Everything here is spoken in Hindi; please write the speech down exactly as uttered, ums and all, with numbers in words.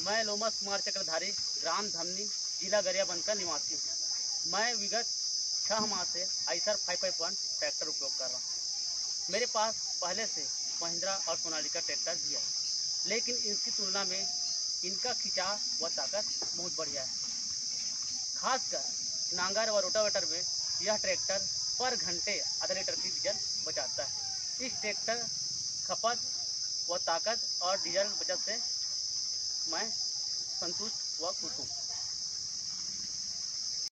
मैं लोमस कुमार चक्रधारी, ग्राम धमनी, जिला गरियाबंद का निवासी हूँ। मैं विगत छः माह से Eicher five five one tractor उपयोग कर रहा हूँ। मेरे पास पहले से महिंद्रा और सोनालिका ट्रैक्टर भी है, लेकिन इनकी तुलना में इनका खिंचाव व ताकत बहुत बढ़िया है। खासकर नांगर व रोटावेटर में यह ट्रैक्टर पर घंटे आधा लीटर की डीजल बचाता है। इस ट्रैक्टर खपत व ताकत और डीजल बचत से मैं संतुष्ट व खुश हूँ।